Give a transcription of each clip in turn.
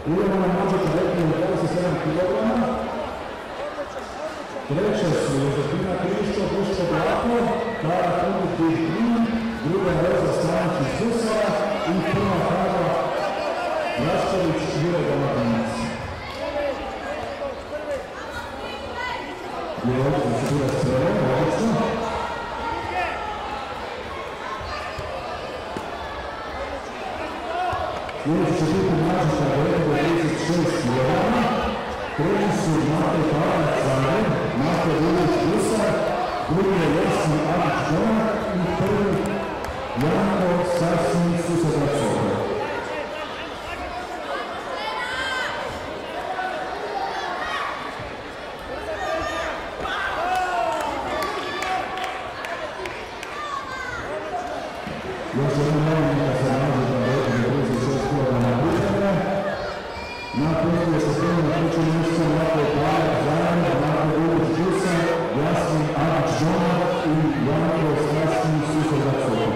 Idemo na mađu kadetiju 27 kg. Treće su Jozefina Krišto, Duško Blato, Klara Kundić Green, druga Roza Stanić iz Susara i prva Hava Rašković Jure Dalmatinac. Je ovdje se bude streleno, odlično. Sljedeći će biti mlađi kadeti do 36 kg. Prvi su Mate Pavlac Zagreb, Mate Vulić Gusar, drugi je Jasmin Adić Donak i prvi Janko Sasvin Susadac Sokol. Još jedan molim da se nađe kadeti do 36 kg na Buđane. Na poslije se prvo na treće mjesto Mate Pavlac Zagreb, Mate Vulić Gusar, Jasmin Adić Donak i Janko Sasvin Susadac Sokol.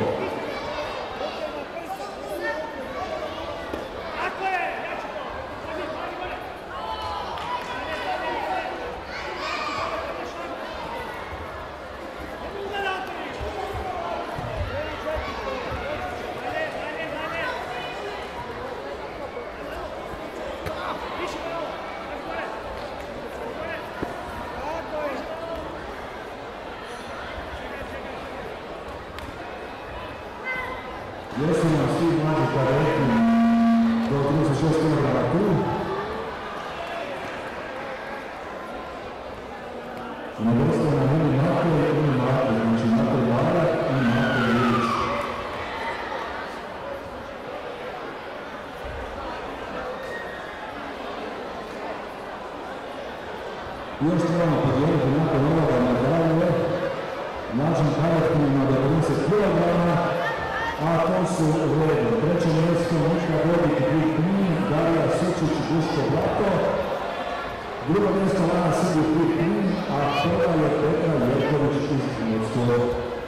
Jesu nam svi mlađi kadeti do 36 kg tu. Nedostaje nam ili Mate ili Mate, znači Mate Varak i Mate Vulić. Još trebamo podijeliti nakon ovoga medalje mlađim kadetima do 30 kg. A to su u redu. Treće mjesto Miška Dodik i Knin, Darija Sučić i Duško Blato. Drugo mjesto Lana Sigurd i Knin, a prva je Petra Jerković iz Hrvatskog.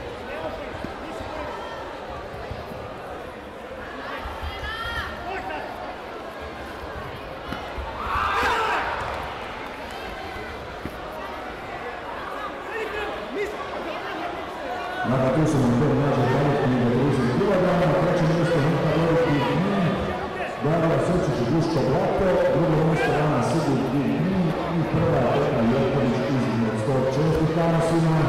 Nakon tu su nam to mlađe kadetni do 30 kg, treće mjesto Miška Dodik i Knin, Darija Sučić i Duško Blato, drugo mjesto Lana Sigurd i Knin i prva je Petra Jerković iz Hrvatskog. Čestitamo svima!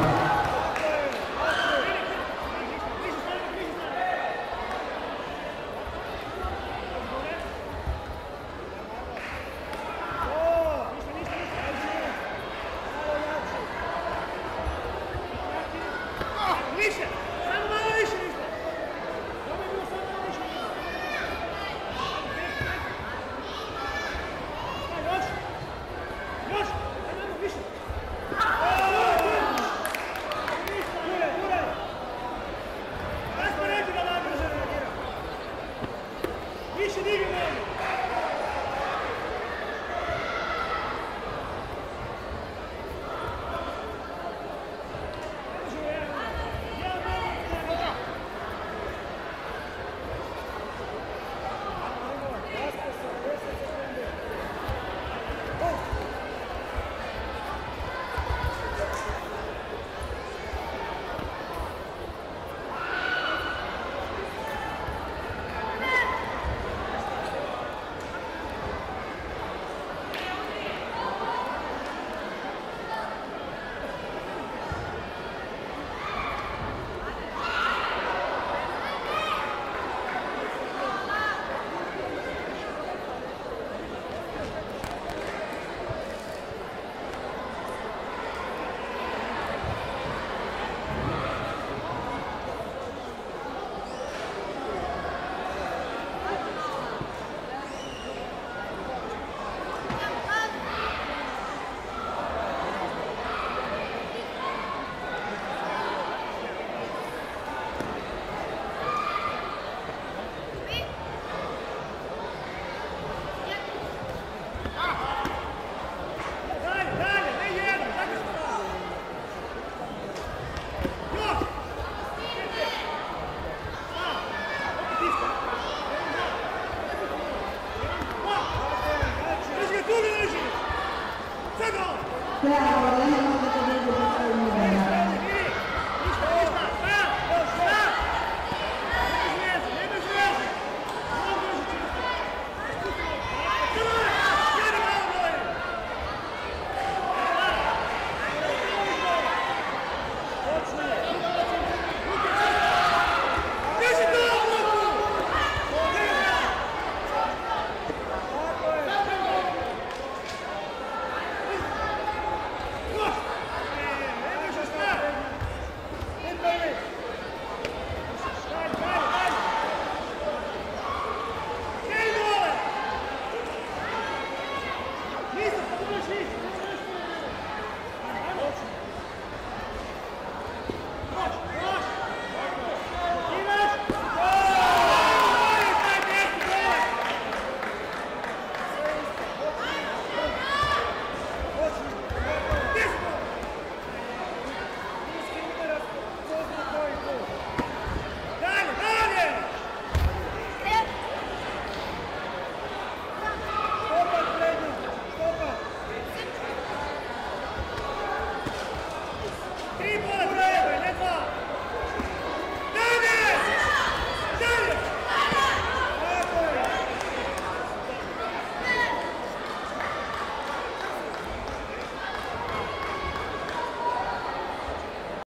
Te